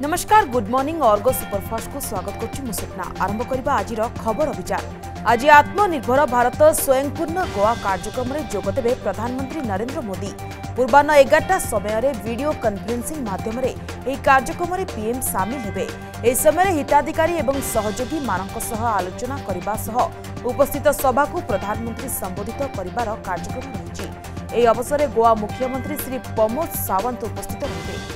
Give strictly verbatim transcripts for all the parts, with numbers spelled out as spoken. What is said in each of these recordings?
नमस्कार good morning Ergo superfast को स्वागत करछु मु स्वप्ना आरंभ करबा आजिर खबर अभियान। आज आत्मनिर्भर भारत स्वयंपूर्ण गोवा कार्यक्रम में जोगदेवे प्रधानमंत्री नरेंद्र मोदी। पूर्वाह्न एगारटा समय वीडियो कॉन्फ्रेंसिंग माध्यम कार्यक्रम में पीएम सामिल हेबे। एही समय हिताधिकारी एवं सहयोगी मानक सह आलोचना करबा सह उपस्थित सभा को प्रधानमंत्री संबोधित करिबार कार्यक्रम रहिछि। एही अवसर में गोवा मुख्यमंत्री श्री प्रमोद सावंत उपस्थित रहिबे।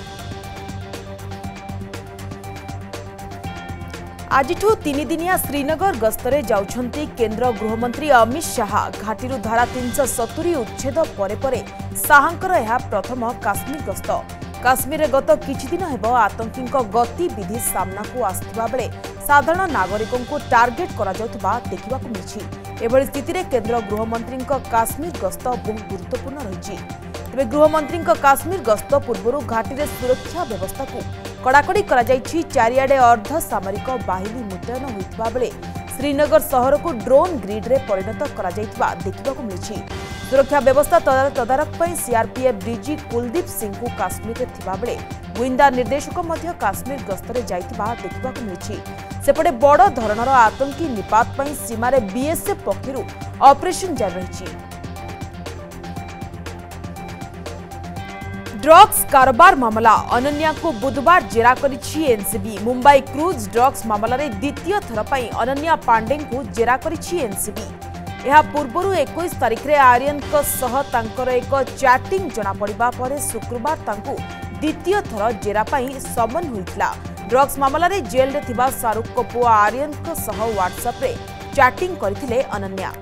आजिठू तीन दिनिया श्रीनगर गस्तरे जाउछंती केंद्र गृहमंत्री अमित शाह। घाटीरू धारा तीन सौ सत्तरी उच्छेद परे परे शाहंकर यह प्रथम काश्मीर गस्त। काश्मीर गत किछि दिन हेब आतंकी गतिविधि सामना को आसथिबा बेले साधारण नागरिकों को टार्गेट करा जाउथबा देखिबाकू मिलिछि। एभଳି स्थिति केंद्र गृहमंत्री काश्मीर गस्त बहुत गुरुत्वपूर्ण रहिछि। तेबे गृहमंत्री काश्मीर गस्त पूर्व घाटी सुरक्षा व्यवस्था को कड़ाकड़ी करा जाइछि। चारियाडे अर्ध सामरिक बाहिनी मुतयन होइतबा बेले श्रीनगर शहर को ड्रोन ग्रिड रे परिणत करा जाइतबा देखिबाकू मिलिछि। सुरक्षा व्यवस्था तदारक पई सीआरपीएफ डीजी कुलदीप सिंह को काश्मीर रे थिबा बेले गुइंदा निर्देशक मध्य काश्मीर गस्तरे जाइतबा देखिबाकू मिलिछि। सेपटे बड़ धरणर आतंकी निपात पई सीमारे बीएसएफ पक्षरु ऑपरेशन जारी रहिछि। ड्रग्स कारोबार मामला अनन्या को बुधवार जेरा करिछि एनसीबी। मुंबई क्रूज ड्रग्स मामला रे द्वितीय थर पई अनन्या पांडे को जेरा करिछि एनसीबी। यह पूर्व इक्कीस तारिख रे आर्यन को सह तांकर एक चैटिंग जना पड़िबा परे शुक्रवार तांको द्वितीय थर जेरा पई समन होइतला। ड्रग्स मामला रे जेल रे थिबा शाहरुख को पुआ आर्यन को सह व्हाट्सएप रे चैटिंग करथिले अनन्या।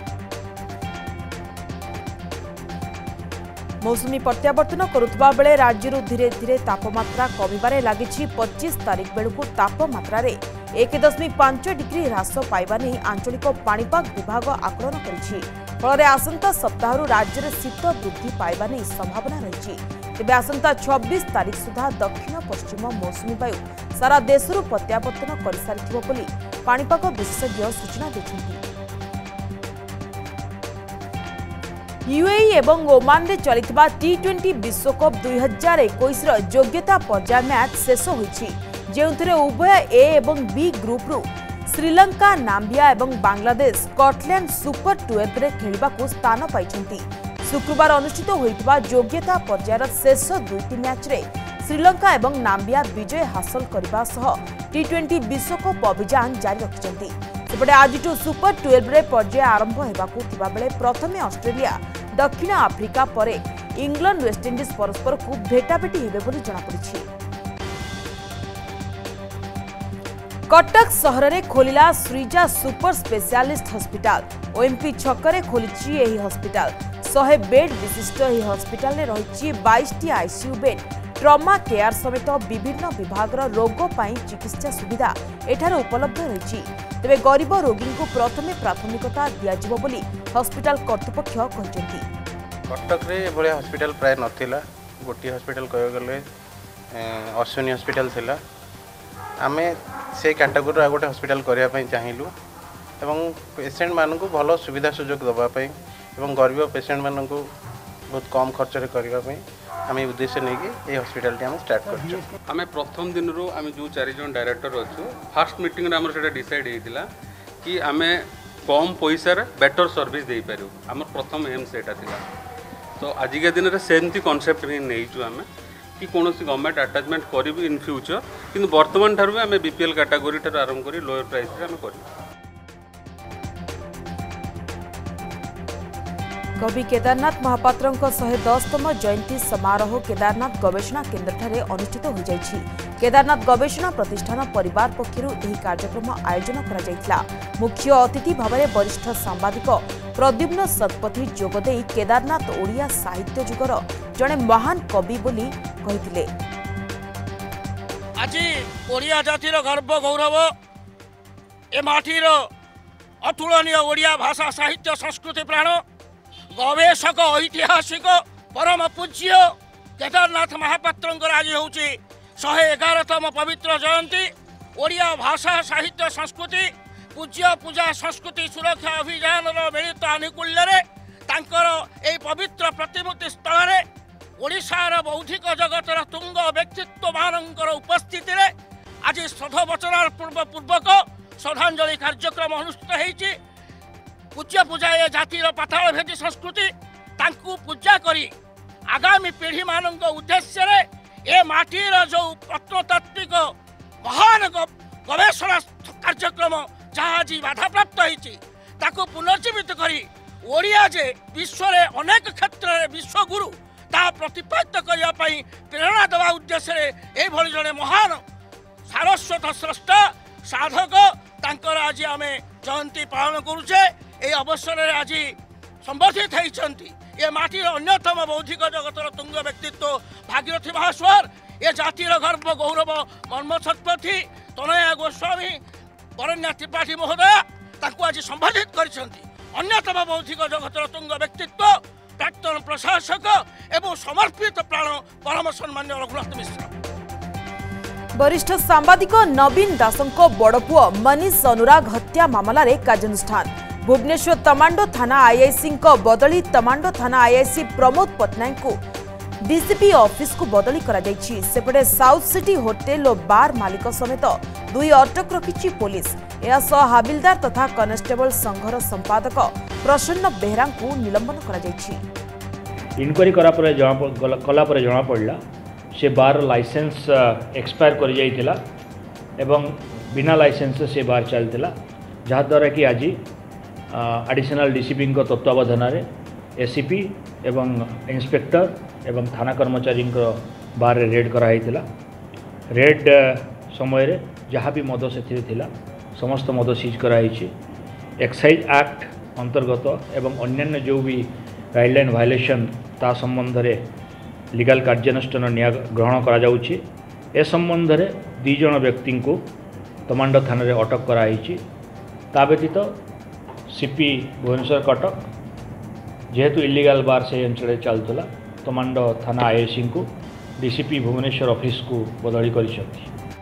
मौसुमी प्रत्यावर्तन करुवा बेले राज्य धीरे धीरे तापमात्रा कमिबारे लागिछि। पच्चीस तारिख बेलू तापमात्रा रे एक दशमिक पांच डिग्री ह्रास पाइबा नहीं आंचलिक पाणीपाग विभाग आकलन करिछि। फल आसंता सप्ताह राज्य में शीत वृद्धि पाइबा नहीं संभावना रही। तेबे आसंता छब्बीस तारिख सुधा दक्षिण पश्चिम मौसुमी वायु सारा देशरू प्रत्यावर्तन कर सारिथिबो बोली पाणीपाग विशेषज्ञ सूचना दैछन्ति। यूएई एवं ओमान रे चलितबा टी ट्वेंटी विश्वकप दुई हजार इक्कीस योग्यता पर्याय मैच शेष होइछि। जेउथरे उभय ए एवं बी ग्रुप रु श्रीलंका, नाम्बिया एवं बांग्लादेश स्कॉटलैंड सुपर ट्वेल्व रे खेलिबाकू स्थान पाइछन्ति। शुक्रवार अनुष्ठित होइतबा योग्यता पर्यायर शेष दुईटी मैच रे श्रीलंका एवं नाम्बिया विजय हासिल करबा सह टी ट्वेंटी विश्वकप अभियान जारी रखिछन्ति। सेपटे आजिठू सुपर ट्वेल्व रे पर्याय आरंभ हेबाकू थिबा बेले प्रथमे ऑस्ट्रेलिया, दक्षिण आफ्रिका परे इंग्लैंड वेस्टइंडिज परस्पर को भेटाभेटी हेबे बोली जଣା पड़िछि। कटक शहर में खोलिला Shreeja super specialist hospital. OMP छकरे खोलिछि एही हॉस्पिटल। सौ बेड विशिष्ट एही हॉस्पिटल ने रहिछि बाईस टी आईसीयू बेड। ट्रमा केयर समेत विभिन्न विभागर रोग पाई चिकित्सा सुविधा एठार उपलब्ध रहिछि। तेबे गरीब रोगी को प्रथमे प्राथमिकता दियाजिबो बोली हॉस्पिटल कर्तृपक्ष कहिसेंति। कटक रे बळे हॉस्पिटल प्राय नथिला। गोटी हॉस्पिटल कयो गले अश्विनी हॉस्पिटल थिला। आमे से कैटेगरी आ गोटे हॉस्पिटल करिया पई चाहिलु एवं पेशेंट मान को भलो सुविधा सुजोग दबा पई एवं गरीब पेशेंट मान को बहुत कम खर्च रे करिवा पई आमे उद्देश्य नै कि ए हॉस्पिटल टी हम स्टार्ट करछु। आमे प्रथम दिन रो आमे जो चारि जन डायरेक्टर अछु फर्स्ट मीटिंग रे हमर सेटा डिसाइड हेतिला कि आमे कम पैसा रे बेटर सर्विस देई पारू। हमर प्रथम एम सेटा थिला। तो आज के दिन रे सेमती कांसेप्ट भी नै छु आमे कि कौन सी गवर्नमेंट अटैचमेंट करू इन फ्यूचर किंतु वर्तमान ठार आम बीपीएल कैटेगरी ठार आरंभ कर लोअर प्राइस रे आम करू। कवि केदारनाथ महापात्र शहे दसतम जयंती समारोह केदारनाथ गवेषणा केन्द्र ठारे अनुष्ठित हो जाइछि। केदारनाथ गवेषणा प्रतिष्ठान परिवार पक्षरु एही कार्यक्रम आयोजन करा जायतिला। मुख्य अतिथि भाव में वरिष्ठ सांबादिक प्रद्युम्न शतपथी जोगदेई केदारनाथ ओडिया साहित्य जुगर जड़े महान कवि बोली कहिथिले। आज ओडिया जातिर गर्व गौरव ए माटीर अतुलनीय ओडिया भाषा साहित्य संस्कृति प्राण गवेषक ऐतिहासिक परम पूज्य केदारनाथ महापात्र आज हूँ शहे एगारतम पवित्र जयंती। ओडिया भाषा साहित्य संस्कृति पूज्य पूजा संस्कृति सुरक्षा अभियान मिलित आनुकूल्य तांकर ए पवित्र प्रतिमूर्ति स्थल ओडिशार बौद्धिक जगतर तुंग व्यक्तित्व मानकर उपस्थिति रे आज श्रद्धावचन पूर्व पूर्वक श्रद्धांजलि कार्यक्रम अनुष्ठित होती। पूज्य पूजा ए जातिर पाताल भेदी संस्कृति तांकु पूजा करी आगामी पीढ़ी मान उद्देश्य रे ए माटीर जो प्रत्नतात्विक महान गवेषणा कार्यक्रम जहाँ आज बाधाप्राप्त होती ताको पुनर्जीवित करी ओडिया जे विश्व रे अनेक क्षेत्र में विश्वगुरु ता प्रतिपादित करने प्रेरणा देवा उद्देश्य ये जड़े महान सारस्वत स्रष्टा साधक तांकर आज आम जयंती पालन करुचे। ये अवसर में आज संबर्धित होती ये माटीर अन्यतम बौद्धिक जगतर तुंग व्यक्तित्व भागीरथी महास्वर ये जातिर गर्व गौरव मर्म शतपथी तनया गोस्वामी बरण्या त्रिपाठी महोदय तांको आज संबर्धित करछंती। अन्यतम बौद्धिक जगतर तुंग व्यक्तित्व प्राक्तन प्रशासक एवं समर्पित प्राण परम सम्मान्य रघुनाथ मिश्र। वरिष्ठ सांबादिक नवीन दासंको बड़पुओ मनीष अनुराग हत्या मामलार कार्यानुष्ठान। भुवनेश्वर तमांडो थाना आईआईसी बदली तमांडो थाना आईआईसी प्रमोद पट्टनायक को डीसीपी ऑफिस को बदली करा जायछि। सेपटे साउथ सिटी होटेल और बार मालिक समेत दुई अटक रखिछि पुलिस। या सह हाबिलदार तथा कनेस्टेबल संघर संपादक प्रसन्न बेहरा को निलंबन करा जायछि। इनक्वारी करा पर कला पर जना पड़ला से बार लाइसेंस एक्सपायर कर जाइतिला एवं बिना लाइसेंस से बार चलतिला जहा द्वारा कि आज एडिशनल डीसीपी तत्वावधान एसीपी एवं इंस्पेक्टर एवं थाना कर्मचारी बार रेड कराइतिला। रेड समय जहाँ भी मद से थिला समस्त मद सीज कराई। एक्साइज एक्ट अंतर्गत एवं अन्यान्य जो भी गाइडलाइन वायलेशन ता संबंध रे लीगल कार्यानुष्ठान ग्रहण करा जाउछि। ए संबंध रे दुई जन व्यक्ति को तमांडो थाना रे अटक कराई। ता व्यतीत सीपी भुवनेश्वर कटक जेहेतु इलीगल बार से अंचल चलता तमांडो थाना आईआईसी को डीसीपी भुवनेश्वर ऑफिस को बदली करिसेंती।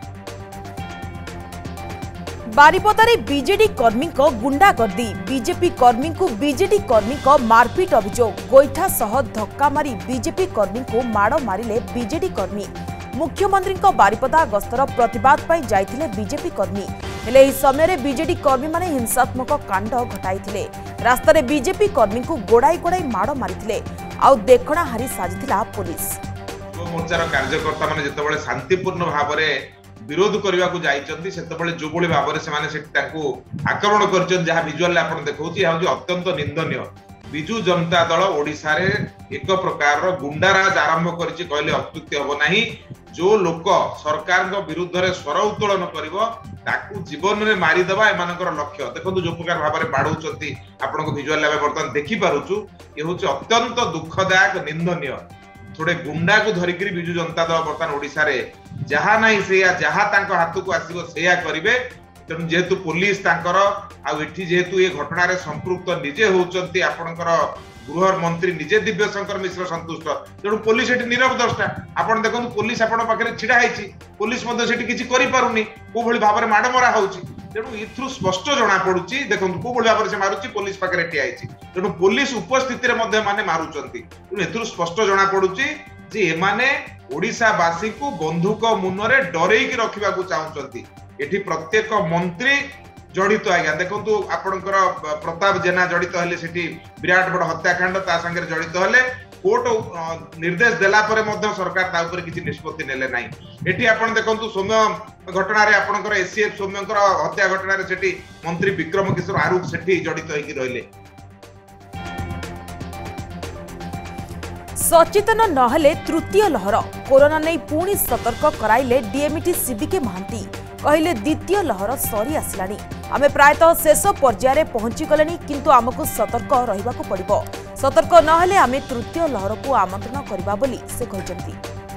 बारिपदारे बीजेडी कर्मी को गुंडागर्दी बीजेपी कर्मी को बीजेडी कर्मी को मारपीट अभियोग गोईठा सह धक्का मारी बीजेपी कर्मी को माड़ मारिले बीजेडी कर्मी। मुख्यमंत्री बारिपदा गस्तर प्रतिवाद पाई जाइथिले बीजेपी कर्मी हेले एही समय बीजेडी कर्मी माने हिंसात्मक कांड घटाइथिले। रास्तारे बीजेपी कर्मी को गोड़ाई गोड़ाई माड़ मारिथिले आउ देखणा हारी साजिथिला पुलिस। मोर्चार कार्यकर्ता माने जेतेबेले शांतिपूर्ण भावरे विरोध करने को जाइछन्ती सेतेबेले जो भली भाबरे से माने सेठी ताकू आक्रमण करछन जहा विजुअल आपण देखौछि या जो अत्यंत निंदनीय। बिजू जनता दल ओडिसा रे एक प्रकार रो गुंडाराज आरंभ करिछि कहले अत्युक्ति हबो नाही। जो लोक सरकार को विरुद्ध रे स्वर उत्तोलन करिवो ताकू जीवन रे मारी देबा एमानकर लक्ष्य। देखंतु जो प्रकार भाबरे बाडौछन्ती आपण को विजुअल लाबे बर्तन देखि पारुछु ये होछि अत्यंत दुखदायक निंदनीय। थोड़े गुंडा को धरिक विजु जनता दल बर्तमान ओडिशा रे जहा नहीं से जहा तांको हाथ को आसीबो सेया करिवे। तेणु जेहेतु पुलिस तांकर आ एठी जेहेतु ये घटना रे संपृक्त निजे होउचंती आपनकर गृह मंत्री निजे दिव्य शंकर मिश्र संतुष्ट। तेणु पुलिस एठी नीरव दर्शा आपण देखंतु पुलिस आपण पाखरे छिडा हैछि पुलिस मध्ये सेठी किछि करि पारुनी को भली भाबरे माड मरा होउछि। तेणु इथ्रु स्पष्ट जना पडुछि देखंतु को भली भाबरे से मारुछि पुलिस पाखरे ठिया हैछि। तेणु पुलिस उपस्थिति रे मध्ये माने मारुचंती। तेणु इथ्रु स्पष्ट जना पडुछि जे एमाने ओडिशा वासी को बंधुक मुनरे डरेकी रखिबा को चाहुचंती। एठी प्रत्येक मंत्री जड़ित आज्ञा देखंतु आपणकर प्रताप जेना जड़ित हेले सेठी विराट बड़ हत्याकांड ता संगे जड़ित हेले कोर्ट निर्देश देला परे मध्ये सरकार ता ऊपर किछि निष्पत्ति नेले नाही। एठी आपण देखंतु सौम्य घटना रे आपणकर एसीएफ सौम्यकर हत्या घटना रे सेठी मंत्री विक्रम किशोर आरुख सेठी जड़ित होइकी रहिले। सचेतन नहले तृतीय लहर कोरोना नहीं पुणी सतर्क कराइले डीएमटी सीबीके महांती कहले द्वितीय लहर सरी आसलानी आमे प्रायतः शेष पर्याय पहुंची गलेनी किंतु आमको सतर्क रहिबाको पड़िबो सतर्क नहले आमे तृतीय लहर को आमंत्रण करबा बोली से कहजंती।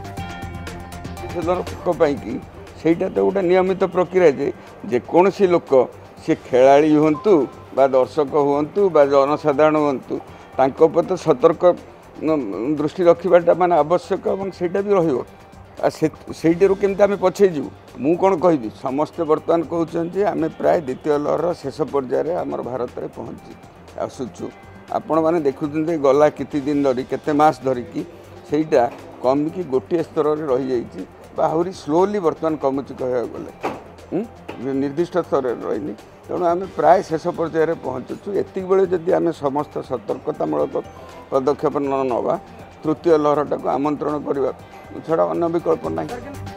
सतर्क पई कि सेटा तो गोटे नियमित प्रक्रिया जे जे कोनसी लोक से खेलाड़ी हुंतु बा दर्शक हुंतु बा जनसाधारण हुंतु तांको प्रति सतर्क दृष्टि रखा माने आवश्यक और सेटा भी रहिबो सेठू केमती आम पछे जीव मु कौन कहि समस्ते बर्तमान कहते आम प्राय द्वितीय लहर शेष पर्यायर आमर भारत में पहुँची आसुचु आपण मैंने देखुं गला किति दिन धरी केते मास धरिकी ସେଇଟା କମିକି ଗୋଟିଏ ସ୍ତରରେ ରହିଯାଇଛି ବା ଆହୁରି ସ୍ଲୋଲି ବର୍ତ୍ତମାନ କମୁଛି କହିବାକୁ ଗଲେ ନିର୍ଦ୍ଦିଷ୍ଟ ସ୍ତରରେ ରହିନି। ତେଣୁ ଆମେ ପ୍ରାୟ ଶେଷ ପର୍ଯ୍ୟାୟରେ ପହଞ୍ଚୁଛୁ। ଏତିକି ବେଳେ ଯଦି ଆମେ ସମସ୍ତ ସତର୍କତାମୂଳକ ପଦକ୍ଷେପ ନ ନେବା ତୃତୀୟ ଲହରଟାକୁ ଆମନ୍ତ୍ରଣ କରିବା ଛଡ଼ା ଅନ୍ୟ ବିକଳ୍ପ ନାହିଁ।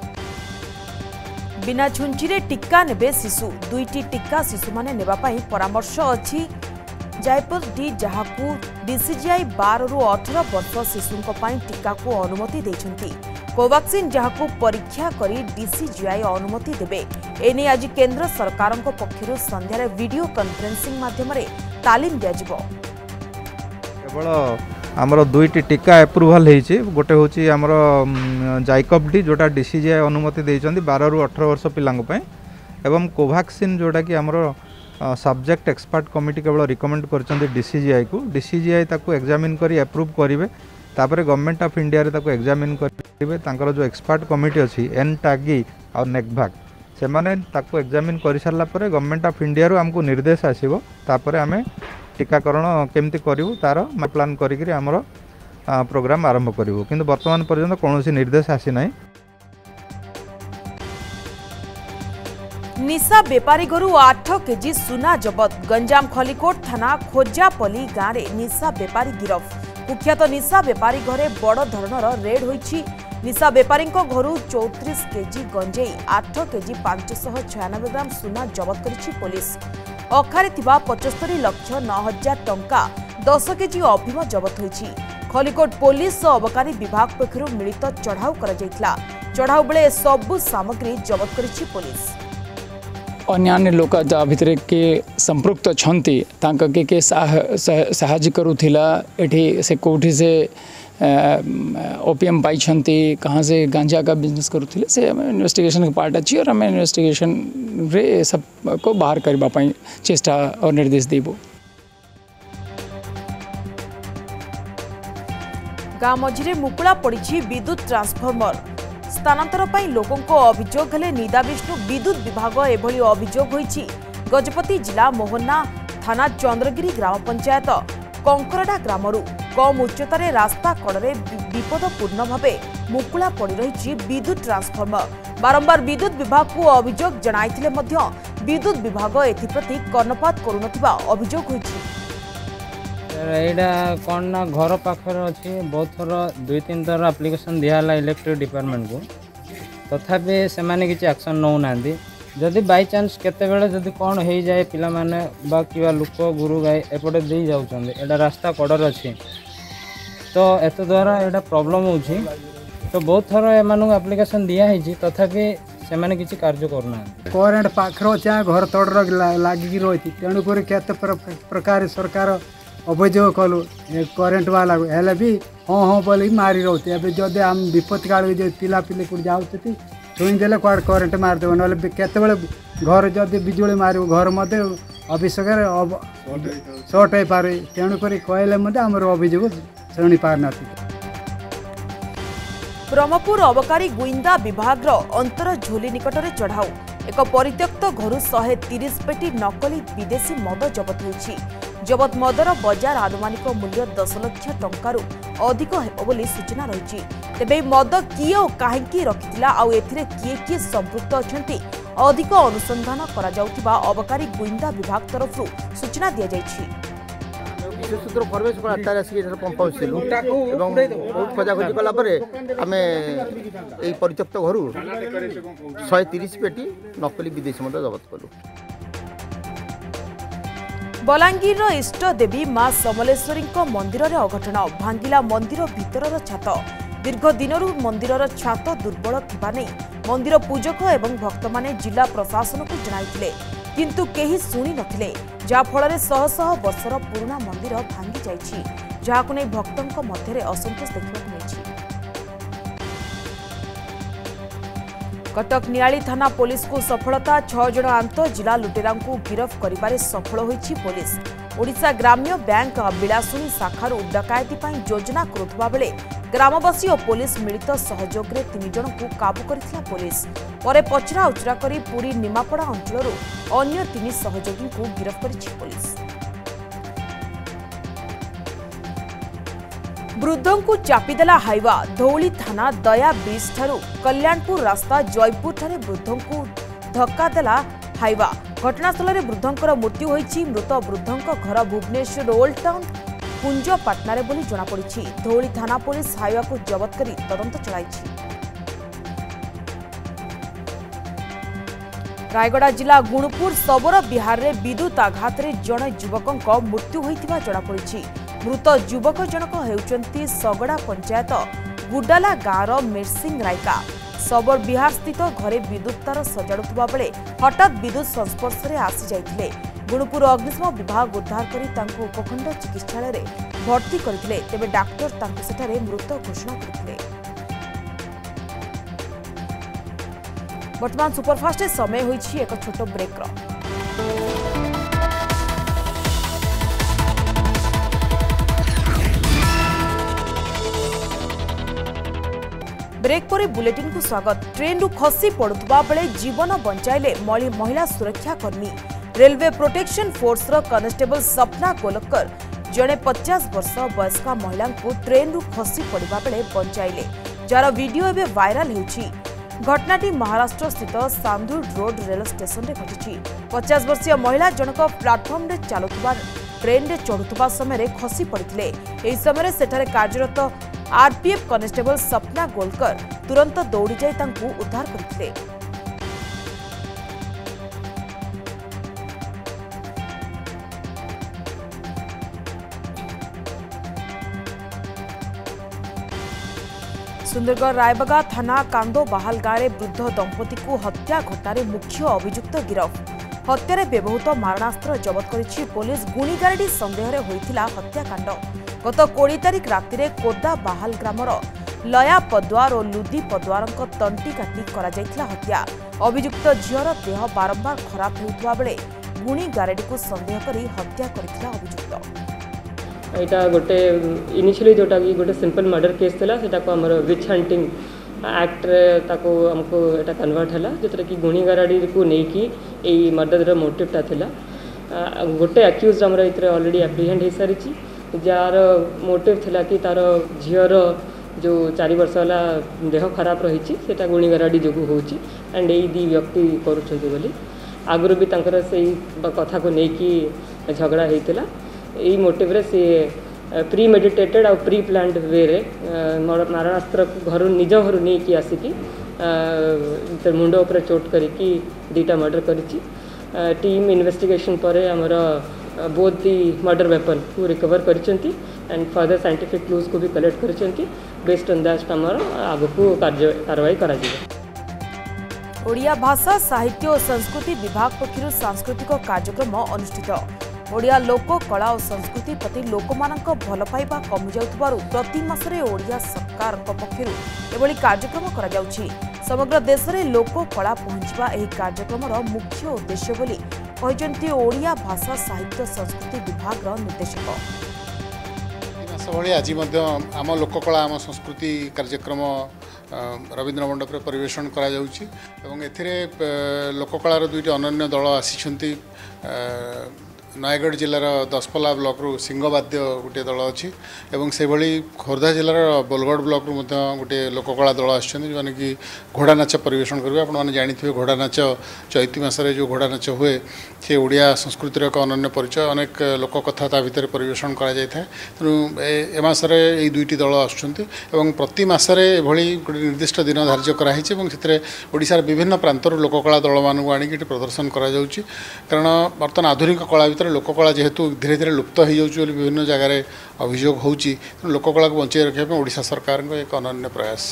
बिना छुंचीरे टीका नेबे शिशु दुईटी टीका शिशु माने नेबा पाई परामर्श अछि जयपुर डी जहाकू डीसीजीआई बारह रु अठारह वर्ष शिशुंको पाई टीका को अनुमति दैछंती। कोवैक्सीन जहाकू परीक्षा करी डीसीजीआई अनुमति देबे एने आज केंद्र सरकारक पक्षरु संध्यारे वीडियो कॉन्फ्रेंसिंग माध्यम रे तालीम दिया जिवो। केवल आमर दुईटी टीका एप्रुवाल होती गोटे हूँ आमर जाइकब डी जोटा डीसीजीआई अनुमति देइछंती बारह रु अठारह वर्ष पिलांग एवं कोवैक्सीन जोटा कि आमर सब्जेक्ट एक्सपर्ट कमिटी केवल रिकमेंड करछंती डीसीजीआई को डीसीजीआई ताको एग्जामिन करी एप्रूव करिवे तापर गवर्नमेंट ऑफ इंडिया रे ताको एग्जामिन करिवे तांकर जो एक्सपर्ट कमिटी अछि एन टागी और नेकभाग से माने ताको एग्जामिन करि सारला परे गवर्नमेंट ऑफ इंडिया रो हमको निर्देश आसीबो तापर आमे टीकाकरण केमती करूँ तार प्लान करी आमर प्रोग्राम आरंभ करूँ किंतु वर्तमान पर्यंत कौन निर्देश आसी ना। निशा बेपारी घरू आठ केजी सुना जबत गंजाम खलिकोट थाना खोजापली गाँव में निशा बेपारी गिरफ कुख्यात निशा बेपारी घरे बड़ धरणर रेड होईछि। निशा बेपारी घरू चौतीस केजी गंजेई आठ केजी पांचश छयानबे ग्राम सुना जबत करिछि पुलिस। अखारे थिबा पचस्तरी लक्ष नौ हजार टंका दस केजी अफिम जबत होईछि। खलिकोट पुलिस और अबकारी विभाग पक्षरु मिलित चढ़ाऊ करा जायतिला। चढ़ाऊ बेले सबु सामग्री जबत करिछि पुलिस। अन्यान्य लोक भितर के संपृक्त छंती तांका के के साहाय्य करूथिला एठी से कोठी से ओपीएम पाई छंती कहाँ से गांजा का बिजनेस करूथिले से इन्वेस्टिगेशन का पार्ट अछि और हमें इन्वेस्टिगेशन रे सब को बाहर करबा पाई चेष्टा और निर्देश देबो। गाँ मझिरे मुकुला पड़ी विद्युत ट्रांसफॉर्मर स्थानांतर पाई लोकों को अभियोग हेले निदा विष्णु विद्युत विभाग एभली अभियोग होईछि। गजपति जिला मोहना थाना चंद्रगिरी ग्राम पंचायत कंकरडा ग्रामरू कम उच्चतार रास्ता कड़े विपदपूर्ण भावे मुकुला पड़ी रही विद्युत ट्रांसफॉर्मर बारंबार विद्युत विभाग को अभियोग जणाइथिले मध्य विद्युत विभाग एथिप्रति कर्णपात करुनथिबा अभियोग होईछि। एटा कौन ना घर पाखर अच्छे बहुत थर दुई तीन थर आप्लिकेसन दिहला इलेक्ट्रिक डिपार्टमेंट को तथापि से माने किसी एक्शन नौ ना जदि बाई चान्स केतेबेले जदि कौन हो जाए पिला माने बा किवा लोक गुरु गाय एपटे दे जाउछन एटा रास्ता कड़र अच्छी तो एत द्वारा एटा प्रॉब्लम होछि तो बहुत थर एमानु आप्लिकेसन दिया है तथापि से माने किसी कार्य करना करेंट पाखर चाहे घर तोड़ लागिक रही तेणुक केते प्रकार सरकार अभियोग कलु करेन्ट वाला हेल्ले भी हाँ हाँ बोल मारी रोते अब जदि आम विपत्ति काल पिला पिले कौट जाऊँ छुईदे कौड़ करेन्ट मारिदेव ना केतबले घर जदि बिजुली मार घर मध्य अभिषेक सर्ट हो पारे तेणुक कहले आमर अभियोग शुणी पारना। ब्रह्मपुर अबकारी गुइंदा विभाग अंतर झोली निकटरे चढ़ाऊ एक परित्यक्त घर शहे तीस पेटी नकली विदेशी मद जबत होईछि। जबत मदर बजार आनुमानिक मूल्य दस लाख टंकारु अधिक हेबो बोली सूचना रही। तेबे मद किए और काहेकि रखिथिला आउ एथिरे किए किए संपृक्त अछंती अधिक अनुसंधान करा जाउथिबा अबकारी गुइंदा विभाग तरफरु सूचना दिया जायछि। सूत्र प्रवेश आठटार आसिक पंप पहुँचलु और बहुत खोजाखोजी कलापर आम यही परित्यक्त घर शहे तीस पेटी नकली विदेशी मद जबत कलु। बलांगीर इष्ट देवी मां समलेश्वरी मंदिर रे अघटन भांगिला मंदिर भितर छात दीर्घ दिन मंदिर छात दुर्बल थिबा नै मंदिर पूजक एवं भक्त माने जिला प्रशासन को जणाइथिले किंतु केही सुनी नथिले जा फଳରେ शह शह वर्षर पुराना मंदिर भांगी जाइछि जाहाकु नै भक्तंक मध्यरे असंतोष देखिबाकु मिलिछि। कटक नियाली थाना पुलिस को सफलता छह जन आंत जिला लुटेरा को गिरफ करिबारे सफल होइछि पुलिस। ओडिशा ग्राम्य बैंक बिलासुनी शाखार डकायती पाई योजना करुवा बेले ग्रामवासी और पुलिस मिलित सहयोग रे तीन जन को काबू करथिला पुलिस परे पचरा उचरा करी पुरी निमापड़ा अंचल अन्य तीन सहयोगी को गिरफ करिछि पुलिस। वृद्धों को चापिदेला हाइवा धौली थाना दया ब्रिज ठारू कल्याणपुर रास्ता जयपुर ठारे वृद्धों को धक्का देला हाइवा घटनास्थल में वृद्धंकर मृत्यु होईछि। मृत वृद्धों घर भुवनेश्वर ओल्ड टाउन कुंजपाटना रे बोली जଣାपड़ी। धौली थाना पुलिस हाइवा को जबत करी तदंत चलाइछि। रायगड़ा जिला गुणपुर सबरा बिहार रे विद्युत आघात रे जणे युवकक मृत्यु होइतिबा जଣାपड़ी। मृत युवक जनक हेउचंती सगड़ा पंचायत गुडाला गाँवर मिरसिंह रायका। सबल बिहार स्थित घरे विद्युत तार सजाड़ुवा बेले हठात विद्युत संस्पर्श में आसी जाइथिले। गुणपुर अग्निशम विभाग उद्धार करी तांको उपखंड चिकित्सालय रे भर्ती करथिले। तेबे डाक्टर तांको सेठारे मृत घोषणा करथिले। वर्तमान सुपरफास्ट समय होइछि एक छोट ब्रेक रो। ब्रेक पर बुलेटिन को स्वागत। ट्रेन रु खसी पड़ुवा बेले जीवन बंचाइले महिला सुरक्षा कर्मी। रेलवे प्रोटेक्शन फोर्स रो कनेस्टेबल सपना गोलकर जड़े पचास वर्ष वयस्का महिला को ट्रेन रु खसी पड़िबा बेले बंचाइले, जार वीडियो एबे वायरल हेउछि। घटनाटी महाराष्ट्र स्थित सांदूर रोड रेल स्टेशन रे घटिछि। पचास वर्षीय महिला जनक प्लाटफॉर्म रे चालुवा ट्रेन रे चढ़ुवा समय खसी पड़िथिले। एही समय सेठारे कार्यरत आरपीएफ कनेस्टेबल सपना गोलकर तुरंत दौड़ी जाई तांकु उद्धार करथिले। सुंदरगढ़ रायबगा थाना कांदो बाहाल गाँव वृद्ध दंपति को हत्या घटना मुख्य अभियुक्त गिरफ। हत्यारे व्यवहृत मारणास्त्र जबत करिछि पुलिस। गुणीगारेडी संदेह होइथिला हत्याकांड। गत कोड़ी तारिख राति रे कोदा बाहाल ग्रामर लया पद्वार और लुदी पद्वार तंटी काटी करा जाइथिला हत्या। अभियुक्त झीर देह बारंबार खराब होउथुवा बेले गुणी गारेडी को संदेह करी हत्या करिथिला अभियुक्त। एटा गोटे इनिशियली जोटा कि गोटे सिंपल मर्डर केस थिला सेटा को हमर विच हंटिंग एक्ट रे ताको हमको एटा कन्वर्ट हला जेतरे कि गुणी गारेडी को नै कि एई मर्डर रो मोटिव ता थिला। गोटे अक्यूज्ड हमर इतरे ऑलरेडी एप्रीहेंड हे सारिछि, जार मोटिव थिला कि तार झीर जो चारि वर्ष वाला देह खराब रही सेटा गुणी गारेडी जोगु होची एंड एई दी व्यक्ति करूछंती बोली आगुर भी तांकर सेई कथा को नै कि झगड़ा हेतिला। एई मोटिव रे से प्री मेडिटेटेड और प्री प्लान्ड वे रे मारणास्त्र घर निज घर नहीं कि आसिकी मुंड उपर चोट करिकी दीटा मर्डर करिछि। टीम इन्वेस्टिगेशन पर आमर बोथ दी मर्डर वेपन को रिकवर करिसेंती एंड फर्दर साइंटिफिक क्लूज को भी कलेक्ट करिसेंती। बेस्ड ऑन दैट आमर आगको कार्य कार्रवाई करा जिवो। ओडिया भाषा साहित्य और संस्कृति विभाग पक्षरु सांस्कृतिक कार्यक्रम अनुष्ठित। ओडिया लोक कला और संस्कृति प्रति लोकमानक भल पाइबा कमि जाउथबारु प्रति मासरे ओडिया सरकार पक्षरु एभली कार्यक्रम करा जाउछि। समग्र देश में लोक कला पहुंचवा एही कार्यक्रमर मुख्य उद्देश्य बोली कहिसेंती ओडिया भाषा साहित्य संस्कृति विभाग निर्देशक। आज आम लोककला आम संस्कृति कार्यक्रम रवींद्र मंडप परिवेषण करा जाउछि एवं एथिरे लोककलार दुईटी अनन्य दल आसी नयगढ़ जिलार दसपल्ला ब्लॉक रु सिंहवाद्य गोटे दल अच्छी एवं से भली खोर्धा जिलार बोलगढ़ ब्लॉक रु गोटे लोककला दल आने कि घोड़ा नाच परिवेषण करेंगे। आपने जानी घोड़ा नाच चैती मसरे जो घोड़ा नाच हुए सी ओडिया संस्कृतिर एक अनन्य परिचय अनेक लोककथा ता भितर परिवेषण करा जाए। तेणु ए मसरे ये दुईटी दल आसुँच प्रति मसरे एभली गोटे निर्दिष्ट दिन धार्य कराई ओडिशार विभिन्न प्रांतर लोककला दल मानक आनिक प्रदर्शन करा जाउछि। कारण बर्तमान आधुनिक कला भितर लोककला जेहेतु धीरे धीरे लुप्त हो जाउछि विभिन्न जगार अभियोग होउछि। लोककला को बंचाई रखा ओडिशा सरकार एक अनन्य प्रयास।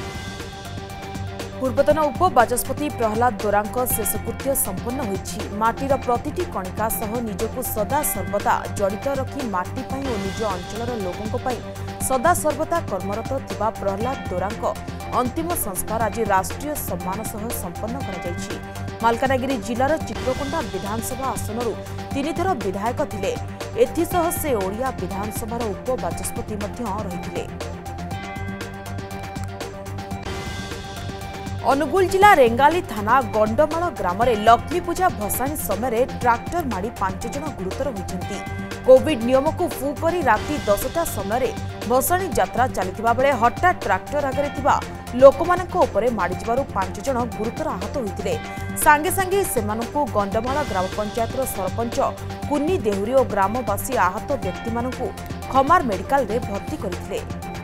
पूर्वतन उपबाचस्पति प्रहलाद दोरांक शेषकृत्य संपन्न होइछि। माटीर प्रतिटी कणिका सह निजको सदा सर्वदा जड़ित रखी माटी पई और निज अंचलर लोकंक पई सदा सर्वदा कर्मरत थिबा प्रहलाद दोरांक अंतिम संस्कार आज राष्ट्रीय सम्मान सह संपन्न करा जाइछि। मालकानगिरी जिलार चित्रकोंडा विधानसभा आसनरु तीन थर विधायक थिले। एथिसह से ओडिया विधानसभार उपबाचस्पति मध्य रहिथिले। अनुगुल जिला रेंगाली थाना गंडमाल ग्राम में लक्ष्मी पूजा भसाणी समय ट्राक्टर माड़ी पांच जन गुरुतर होती। कोविड नियम को फू कर राति दसटा समय भसाणी यात्रा चलता बेले हठात ट्राक्टर आगे लोक माड़ी पांच जन गुरुतर आहत होते। सांगे सांगे सेमानंकु गंडमाल ग्राम पंचायत सरपंच कुन्नी देहुरी और ग्रामवासी आहत व्यक्ति मानंकु खमार मेडिकल रे भर्ती करथिले।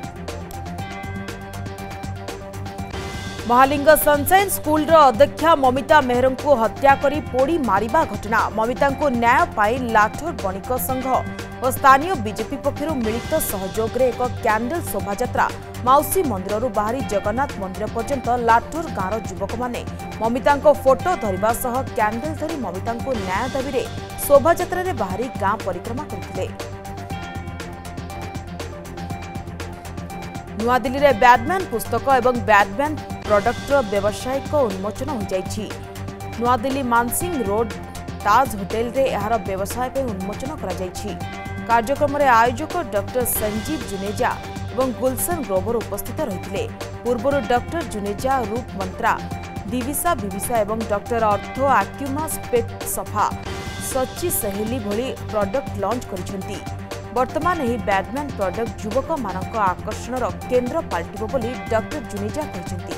महालिंग सनशाइन स्कूल अध्यक्षा ममिता मेहर को हत्या करी पोड़ी मारिबा घटना। ममिता को न्याय पाई लाठोर बणिक संघ और स्थानीय बीजेपी पक्षर मिलित सहयोग रे एक कैंडल शोभायात्रा माउसी मंदिर बाहरी जगन्नाथ मंदिर पर्यंत लाठोर गाँव युवक माने ममिता फोटो धरिबा सह कैंडल धरी ममिता को न्याय दाबी रे शोभायात्रा रे बाहरी गाँ परिक्रमा करथिले। नुआदिल्ली रे बैटमैन पुस्तक एवं बैटमैन प्रोडक्टर व्यावसायिक उन्मोचन हो जाइछि। नुआदिल्ली मानसिंह रोड ताज होटेल रे यार व्यवसाय पे उन्मोचन करा जाइछि। कार्यक्रम रे आयोजक डॉक्टर संजीव जुनेजा एवं गुलशन ग्रोवर उपस्थित रहिथिले। पूर्व डॉक्टर जुनेजा रूप मंत्रा दिविसा विविसा एवं डॉक्टर अर्थो आक्यूमा स्पेक सफा सची सहेली भली प्रोडक्ट लॉन्च करिसेंती। वर्तमान यही बैटमैन प्रोडक्ट युवक मानक आकर्षण केन्द्र पाल्टिबो बोली डॉक्टर जुनेजा कहते।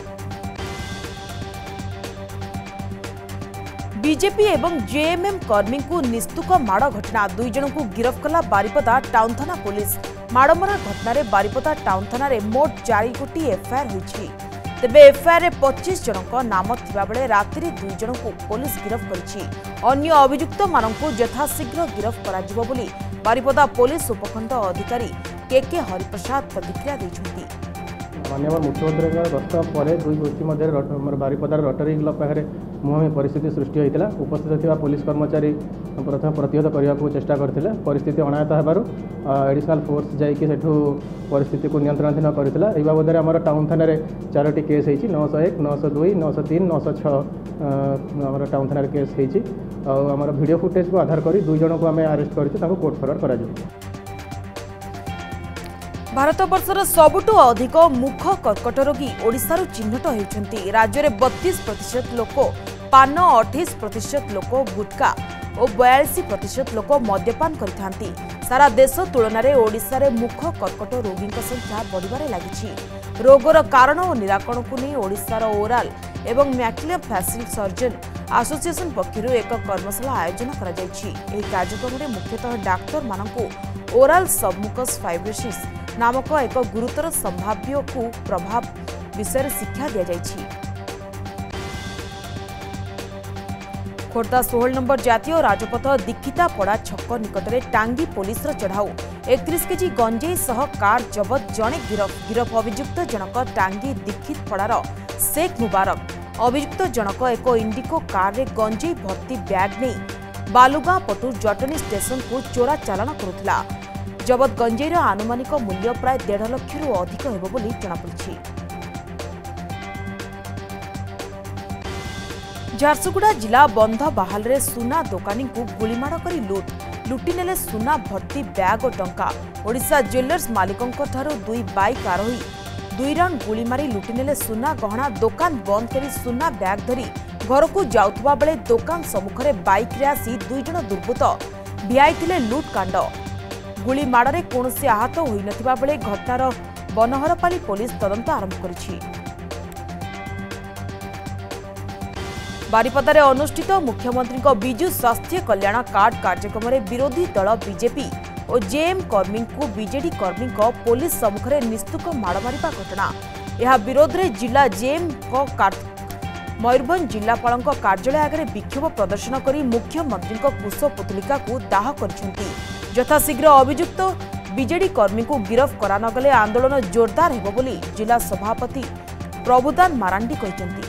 बीजेपी एवं जेएमएम कर्मी को निस्तुक माड़ घटना दुई जन को गिरफ्त कला बारिपदा टाउन थाना पुलिस। माड़मरा घटना बारिपदा टाउन थाना रे मोट चार गोटी एफआईआर होइछि। तेबे एफआईआर रे पच्चीस जनक नाम थिबा बेले रात्रि दुई जन को पुलिस गिरफ्त करिछि। अन्य अभियुक्त मानकु यथाशीघ्र गिरफ्त कराजिबो बोली बारिपदा पुलिस उपखंड अधिकारी के के हरिप्रसाद प्रतिक्रिया दैछन्ति। माननीय मुख्यमंत्री गस्त पर दुई गोष्ठी मध्य बारिपदार रोटरी क्लब पाखे मुहांमुही परिस्थिति सृष्टि होता। उपस्थित थिबा पुलिस कर्मचारी प्रथम प्रतिहत करने को चेष्टा करथिले। परिस्थिति अणायत हेबारु एडिशनल फोर्स जाइए सेठू परिस्थिति को नियंत्रणाधीन करथिला। एई बाबदरे हमर टाउन थाना रे चारोटी केस होइछि। नौ सौ एक नौ सौ दुई नौ सौ तीन नौ सौ छः हमर टाउन थाना रे केस होइछि। और हमर वीडियो फुटेज को आधार करी दुई जन को आम अरेस्ट करछि। ताको कोर्ट फरवर्ड करा जाउ। भारत वर्षर सबुठु अधिक मुख कर्कट रोगी ओडिशारु चिन्हट होइछन्ति। राज्य में बत्तीस प्रतिशत लोक पान, अठाईस प्रतिशत लोक गुटखा और बयालीस प्रतिशत लोक मद्यपान करिथांती। सारा देश तुलन में ओडिशा रे मुख कर्कट रोगी संख्या बढ़िबारे लागिछि। रोगर कारण और निराकरण को नहीं ओडिशार ओराल एवं मैक्युलोफैशियल सर्जन एसोसिएशन पक्षर एक कर्मशाला आयोजन करा जायछि। एही कार्यक्रम में मुख्यतः डाक्तर मानकु ओराल सबमुकस फाइब्रोसिस नामक एक गुरुतर संभाव्य कुप्रभाव विषय शिक्षा दि जायछि। खोर्धा सोलह नंबर जातीय राजपथ दीक्षिता पड़ा छक निकट में टांगी पुलिस चढ़ाऊ। एकतीस केजी गंजेई सह कार जबत जड़े गिरफ। गिरफ अभियुक्त जनक टांगी दीक्षित पड़ार शेख मुबारक। अभियुक्त जनक एक इंडिको कार रे गंजेई भर्ती बैग नहीं बालुगां पटु जटनी स्टेशन को चोरा चालाण करुथिला। जबत गंजेईर आनुमानिक मूल्य प्राय डेढ़ लक्ष रु अधिक हेबो बोली जଣାपड़ी। झारसुगुड़ा जिला बंध बाहाल रे सुना दोकानी को गुलीमाड़ करी लुट लुटिनेले सुना भर्ती बैग और टंका। ओडिशा ज्वेलर्स मालिकों ठारू दुई बाइक आरोही दुई राउंड गुली मारी लुटिनेले सुना गहना। दोकान बंद करी सुना बैग धरी घर को जाउथबा बेले दोकान सम्मुखरे बाइक रे आसी दुई जण दुर्बृत्त भिआईथिले लुट कांड। गुली माड़े कौन आहत होई नथिबा बेले घटनार बनहरपाली पुलिस तदंत आरंभ करिछि। बारिपदारे अनुष्ठित मुख्यमंत्री विजु स्वास्थ्य कल्याण कार्ड कार्यक्रम में विरोधी दल बीजेपी और जेएम कर्मी को बीजेडी कर्मी पुलिस सम्मुखें निस्तुक माड़ मारिबा घटना। यह विरोध में जिला जेएम मयूरभंज जिलापाल कार्यालय आगे विक्षोभ प्रदर्शन कर मुख्यमंत्री कुश पुतलिका को दाह कर यथाशीघ्र अभियुक्त बीजेडी कर्मी को गिरफ्त करा न गले आंदोलन जोरदार हेबो बोली जिला सभापति प्रभुदान मारांडी कहते।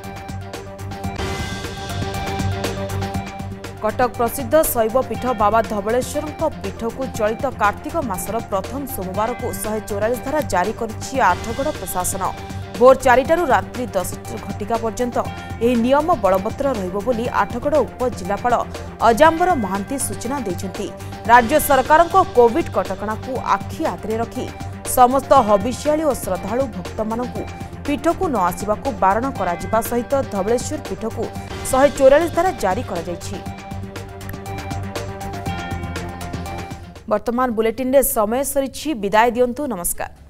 कटक प्रसिद्ध शैव पीठ बाबा धवलेश्वर पीठ को चलित कार्तिक मासर प्रथम सोमवार को शहे चौरालीस धारा जारी करिछि आठगड़ प्रशासन। भोर चारिटारू रात्रि दस घटिका पर्यंत यह नियम बलवत्तर रहिबो बोली आठगड़ उपजिलापाल अजाम्बर महांती सूचना दैछन्ति। राज्य सरकार कोविड कटकणा को आखि आगरे रखी समस्त हबिष्याली और श्रद्धालु भक्त मानकु पीठକୁ न आसिबाकू बारण कराजिबा सहित धवळेश्वर पीठକୁ शहे चौरालीस धारा जारी करा जायछि। वर्तमान बुलेटिन रे समय सरिछि विदाय दियंतु नमस्कार।